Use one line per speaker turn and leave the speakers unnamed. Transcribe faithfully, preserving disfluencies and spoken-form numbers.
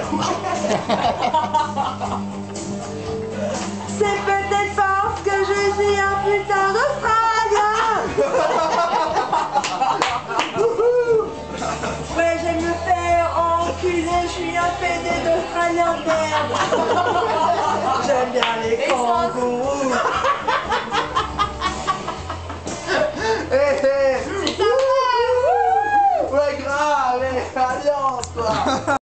C'est peut-être parce que je suis un putain d'Australien. Ouais, j'aime me faire enculer, je suis un pédé d'Australien de merde. J'aime bien les kangourous.